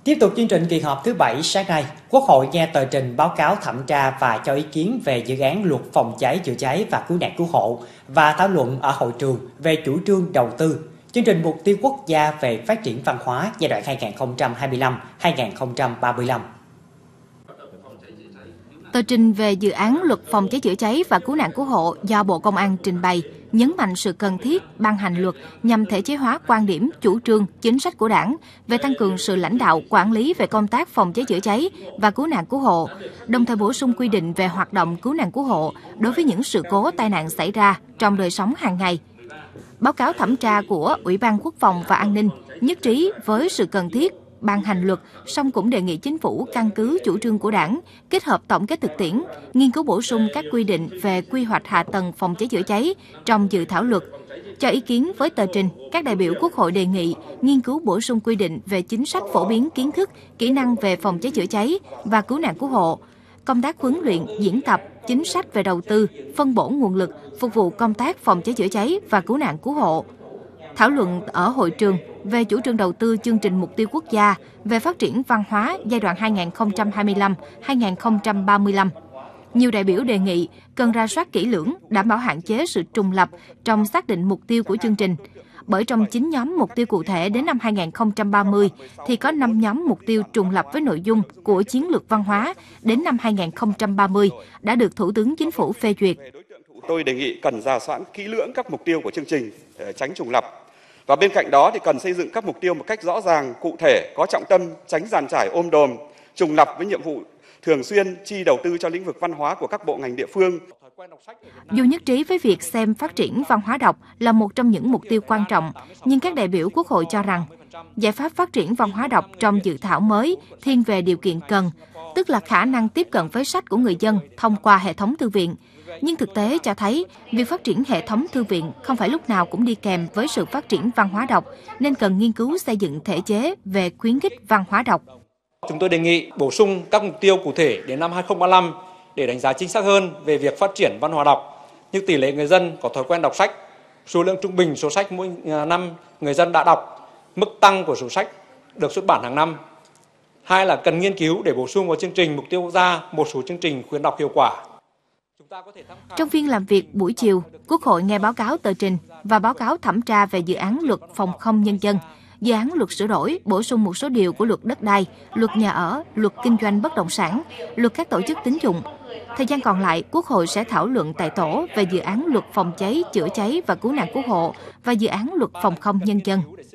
Tiếp tục chương trình kỳ họp thứ 7 sáng nay, Quốc hội nghe tờ trình báo cáo thẩm tra và cho ý kiến về dự án luật phòng cháy chữa cháy và cứu nạn cứu hộ và thảo luận ở hội trường về chủ trương đầu tư chương trình mục tiêu quốc gia về phát triển văn hóa giai đoạn 2025-2035. Tờ trình về dự án luật phòng cháy chữa cháy và cứu nạn cứu hộ do Bộ Công an trình bày nhấn mạnh sự cần thiết ban hành luật nhằm thể chế hóa quan điểm, chủ trương, chính sách của Đảng về tăng cường sự lãnh đạo, quản lý về công tác phòng cháy chữa cháy và cứu nạn cứu hộ, đồng thời bổ sung quy định về hoạt động cứu nạn cứu hộ đối với những sự cố tai nạn xảy ra trong đời sống hàng ngày. Báo cáo thẩm tra của Ủy ban Quốc phòng và An ninh nhất trí với sự cần thiết ban hành luật, song cũng đề nghị Chính phủ căn cứ chủ trương của Đảng, kết hợp tổng kết thực tiễn, nghiên cứu bổ sung các quy định về quy hoạch hạ tầng phòng cháy chữa cháy trong dự thảo luật. Cho ý kiến với tờ trình, các đại biểu Quốc hội đề nghị nghiên cứu bổ sung quy định về chính sách phổ biến kiến thức, kỹ năng về phòng cháy chữa cháy và cứu nạn cứu hộ, công tác huấn luyện, diễn tập, chính sách về đầu tư, phân bổ nguồn lực phục vụ công tác phòng cháy chữa cháy và cứu nạn cứu hộ. Thảo luận ở hội trường về chủ trương đầu tư chương trình mục tiêu quốc gia về phát triển văn hóa giai đoạn 2025-2035. Nhiều đại biểu đề nghị cần rà soát kỹ lưỡng, đảm bảo hạn chế sự trùng lặp trong xác định mục tiêu của chương trình. Bởi trong 9 nhóm mục tiêu cụ thể đến năm 2030 thì có 5 nhóm mục tiêu trùng lặp với nội dung của chiến lược văn hóa đến năm 2030 đã được Thủ tướng Chính phủ phê duyệt. Tôi đề nghị cần rà soát kỹ lưỡng các mục tiêu của chương trình để tránh trùng lặp. Và bên cạnh đó thì cần xây dựng các mục tiêu một cách rõ ràng, cụ thể, có trọng tâm, tránh dàn trải ôm đồm, trùng lặp với nhiệm vụ thường xuyên chi đầu tư cho lĩnh vực văn hóa của các bộ ngành địa phương. Dù nhất trí với việc xem phát triển văn hóa đọc là một trong những mục tiêu quan trọng, nhưng các đại biểu Quốc hội cho rằng giải pháp phát triển văn hóa đọc trong dự thảo mới thiên về điều kiện cần, tức là khả năng tiếp cận với sách của người dân thông qua hệ thống thư viện. Nhưng thực tế cho thấy, việc phát triển hệ thống thư viện không phải lúc nào cũng đi kèm với sự phát triển văn hóa đọc, nên cần nghiên cứu xây dựng thể chế về khuyến khích văn hóa đọc. Chúng tôi đề nghị bổ sung các mục tiêu cụ thể đến năm 2035 để đánh giá chính xác hơn về việc phát triển văn hóa đọc, như tỷ lệ người dân có thói quen đọc sách, số lượng trung bình số sách mỗi năm người dân đã đọc, mức tăng của số sách được xuất bản hàng năm. Hai là cần nghiên cứu để bổ sung vào chương trình mục tiêu quốc gia một số chương trình khuyến đọc hiệu quả. Trong phiên làm việc buổi chiều, Quốc hội nghe báo cáo tờ trình và báo cáo thẩm tra về dự án luật phòng không nhân dân, dự án luật sửa đổi, bổ sung một số điều của luật đất đai, luật nhà ở, luật kinh doanh bất động sản, luật các tổ chức tín dụng. Thời gian còn lại, Quốc hội sẽ thảo luận tại tổ về dự án luật phòng cháy, chữa cháy và cứu nạn cứu hộ và dự án luật phòng không nhân dân.